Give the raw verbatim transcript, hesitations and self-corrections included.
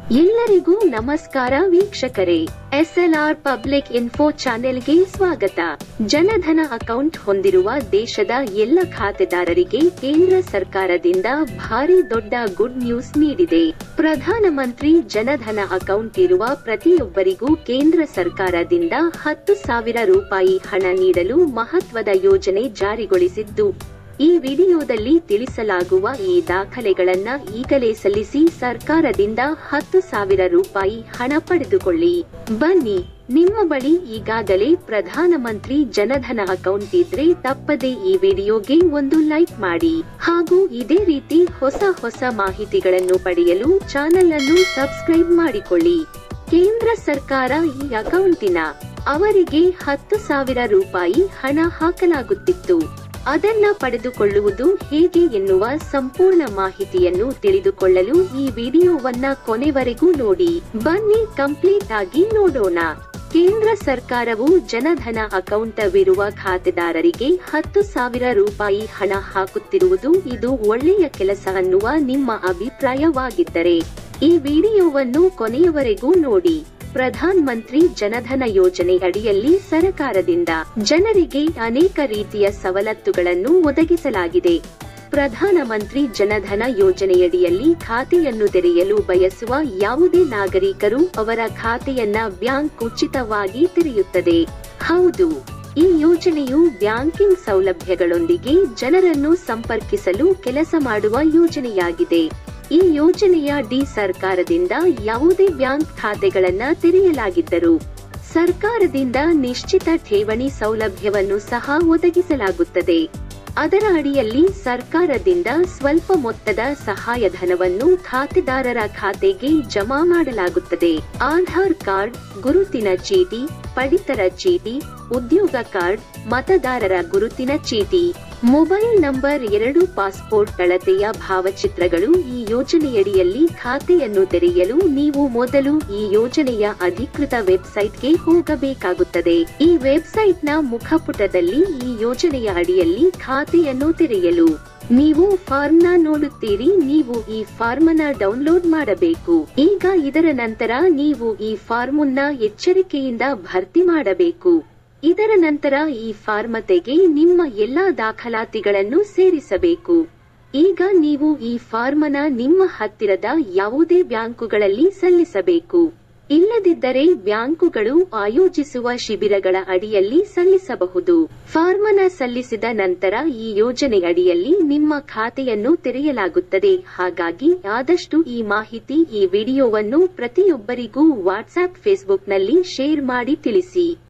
ಎಲ್ಲರಿಗೂ ನಮಸ್ಕಾರ ವೀಕ್ಷಕರೇ, ಎಸ್ಎಲ್ಆರ್ ಪಬ್ಲಿಕ್ ಇನ್ಫೋ ಚಾನೆಲ್ಗೆ ಸ್ವಾಗತ. ಜನಧನ ಅಕೌಂಟ್ ಹೊಂದಿರುವ ದೇಶದ ಎಲ್ಲ ಖಾತೆದಾರರಿಗೆ ಕೇಂದ್ರ ಸರ್ಕಾರದಿಂದ ಭಾರಿ ದೊಡ್ಡ ಗುಡ್ ನ್ಯೂಸ್ ನೀಡಿದೆ. ಪ್ರಧಾನಮಂತ್ರಿ ಜನಧನ ಅಕೌಂಟ್ ಇರುವ ಪ್ರತಿಯೊಬ್ಬರಿಗೂ ಕೇಂದ್ರ ಸರ್ಕಾರದಿಂದ ಹತ್ತು ಸಾವಿರ ರೂಪಾಯಿ ಹಣ ನೀಡಲು ಮಹತ್ವದ ಯೋಜನೆ ಜಾರಿಗೊಳಿಸಿದ್ದು, ಈ ವಿಡಿಯೋದಲ್ಲಿ ತಿಳಿಸಲಾಗುವ ಈ ದಾಖಲೆಗಳನ್ನ ಈಗಲೇ ಸಲ್ಲಿಸಿ ಸರ್ಕಾರದಿಂದ ಹತ್ತು ಸಾವಿರ ರೂಪಾಯಿ ಹಣ ಪಡೆದುಕೊಳ್ಳಿ. ಬನ್ನಿ, ನಿಮ್ಮ ಬಳಿ ಈಗಾಗಲೇ ಪ್ರಧಾನಮಂತ್ರಿ ಜನಧನ ಅಕೌಂಟ್ ಇದ್ರೆ ತಪ್ಪದೆ ಈ ವಿಡಿಯೋಗೆ ಒಂದು ಲೈಕ್ ಮಾಡಿ. ಹಾಗೂ ಇದೇ ರೀತಿ ಹೊಸ ಹೊಸ ಮಾಹಿತಿಗಳನ್ನು ಪಡೆಯಲು ಚಾನೆಲ್ ಅನ್ನು ಸಬ್ಸ್ಕ್ರೈಬ್ ಮಾಡಿಕೊಳ್ಳಿ. ಕೇಂದ್ರ ಸರ್ಕಾರ ಈ ಅಕೌಂಟಿನ ಅವರಿಗೆ ಹತ್ತು ಸಾವಿರ ರೂಪಾಯಿ ಹಣ ಹಾಕಲಾಗುತ್ತಿತ್ತು. ಅದನ್ನ ಪಡೆದುಕೊಳ್ಳುವುದು ಹೇಗೆ ಎನ್ನುವ ಸಂಪೂರ್ಣ ಮಾಹಿತಿಯನ್ನು ತಿಳಿದುಕೊಳ್ಳಲು ಈ ವಿಡಿಯೋವನ್ನ ಕೊನೆವರೆಗೂ ನೋಡಿ. ಬನ್ನಿ ಕಂಪ್ಲೀಟ್ ಆಗಿ ನೋಡೋಣ. ಕೇಂದ್ರ ಸರ್ಕಾರವು ಜನಧನ ಅಕೌಂಟ್ ವಿರುವ ಖಾತೆದಾರರಿಗೆ ಹತ್ತು ಸಾವಿರ ರೂಪಾಯಿ ಹಣ ಹಾಕುತ್ತಿರುವುದು ಇದು ಒಳ್ಳೆಯ ಕೆಲಸ ಅನ್ನುವ ನಿಮ್ಮ ಅಭಿಪ್ರಾಯವಾಗಿದ್ದರೆ ಈ ವಿಡಿಯೋವನ್ನು ಕೊನೆಯವರೆಗೂ ನೋಡಿ. ಪ್ರಧಾನ್ ಮಂತ್ರಿ ಜನಧನ ಯೋಜನೆ ಅಡಿಯಲ್ಲಿ ಸರ್ಕಾರದಿಂದ ಜನರಿಗೆ ಅನೇಕ ರೀತಿಯ ಸವಲತ್ತುಗಳನ್ನು ಒದಗಿಸಲಾಗಿದೆ. ಪ್ರಧಾನಮಂತ್ರಿ ಜನಧನ ಯೋಜನೆಯಡಿಯಲ್ಲಿ ಖಾತೆಯನ್ನು ತೆರೆಯಲು ಬಯಸುವ ಯಾವುದೇ ನಾಗರಿಕರು ಅವರ ಖಾತೆಯನ್ನ ಬ್ಯಾಂಕ್ ಉಚಿತವಾಗಿ ತೆರೆಯುತ್ತದೆ. ಹೌದು, ಈ ಯೋಜನೆಯು ಬ್ಯಾಂಕಿಂಗ್ ಸೌಲಭ್ಯಗಳೊಂದಿಗೆ ಜನರನ್ನು ಸಂಪರ್ಕಿಸಲು ಕೆಲಸ ಮಾಡುವ ಯೋಜನೆಯಾಗಿದೆ. ಈ ಯೋಜನೆಯ ಡಿ ಸರ್ಕಾರದಿಂದ ಯಾವುದೇ ಬ್ಯಾಂಕ್ ಖಾತೆಗಳನ್ನ ತೆರೆಯಲಾಗಿದ್ದರೂ ಸರ್ಕಾರದಿಂದ ನಿಶ್ಚಿತ ಠೇವಣಿ ಸೌಲಭ್ಯವನ್ನು ಸಹ ಒದಗಿಸಲಾಗುತ್ತದೆ. ಅದರ ಅಡಿಯಲ್ಲಿ ಸರ್ಕಾರದಿಂದ ಸ್ವಲ್ಪ ಮೊತ್ತದ ಸಹಾಯಧನವನ್ನು ಖಾತೆದಾರರ ಖಾತೆಗೆ ಜಮಾ ಮಾಡಲಾಗುತ್ತದೆ. ಆಧಾರ್ ಕಾರ್ಡ್, ಗುರುತಿನ ಚೀಟಿ, ಪಡಿತರ ಚೀಟಿ, ಉದ್ಯೋಗ ಕಾರ್ಡ್, ಮತದಾರರ ಗುರುತಿನ ಚೀಟಿ, ಮೊಬೈಲ್ ನಂಬರ್, ಎರಡು ಪಾಸ್ಪೋರ್ಟ್ ಅಳತೆಯ ಭಾವಚಿತ್ರಗಳು. ಈ ಯೋಜನೆಯಡಿಯಲ್ಲಿ ಖಾತೆಯನ್ನು ತೆರೆಯಲು ನೀವು ಮೊದಲು ಈ ಯೋಜನೆಯ ಅಧಿಕೃತ ವೆಬ್ಸೈಟ್ಗೆ ಹೋಗಬೇಕಾಗುತ್ತದೆ. ಈ ವೆಬ್ಸೈಟ್ನ ಮುಖಪುಟದಲ್ಲಿ ಈ ಯೋಜನೆಯ ಅಡಿಯಲ್ಲಿ ಖಾತೆಯನ್ನು ತೆರೆಯಲು ನೀವು ಫಾರ್ಮ್ನ ನೋಡುತ್ತೀರಿ. ನೀವು ಈ ಫಾರ್ಮನ್ನ ಡೌನ್ಲೋಡ್ ಮಾಡಬೇಕು. ಈಗ ಇದರ ನಂತರ ನೀವು ಈ ಫಾರ್ಮನ್ನ ಎಚ್ಚರಿಕೆಯಿಂದ ಭರ್ತಿ ಮಾಡಬೇಕು. ಇದರ ನಂತರ ಈ ಫಾರ್ಮತೆಗೆ ನಿಮ್ಮ ಎಲ್ಲಾ ದಾಖಲಾತಿಗಳನ್ನು ಸೇರಿಸಬೇಕು. ಈಗ ನೀವು ಈ ಫಾರ್ಮನ ನಿಮ್ಮ ಹತ್ತಿರದ ಯಾವುದೇ ಬ್ಯಾಂಕುಗಳಲ್ಲಿ ಸಲ್ಲಿಸಬೇಕು. ಇಲ್ಲದಿದ್ದರೆ ಬ್ಯಾಂಕುಗಳು ಆಯೋಜಿಸುವ ಶಿಬಿರಗಳ ಅಡಿಯಲ್ಲಿ ಸಲ್ಲಿಸಬಹುದು. ಫಾರ್ಮನ ಸಲ್ಲಿಸಿದ ನಂತರ ಈ ಯೋಜನೆ ಅಡಿಯಲ್ಲಿ ನಿಮ್ಮ ಖಾತೆಯನ್ನು ತೆರೆಯಲಾಗುತ್ತದೆ. ಹಾಗಾಗಿ ಆದಷ್ಟು ಈ ಮಾಹಿತಿ ಈ ವಿಡಿಯೋವನ್ನು ಪ್ರತಿಯೊಬ್ಬರಿಗೂ ವಾಟ್ಸ್ಆಪ್, ಫೇಸ್ಬುಕ್ನಲ್ಲಿ ಶೇರ್ ಮಾಡಿ ತಿಳಿಸಿ.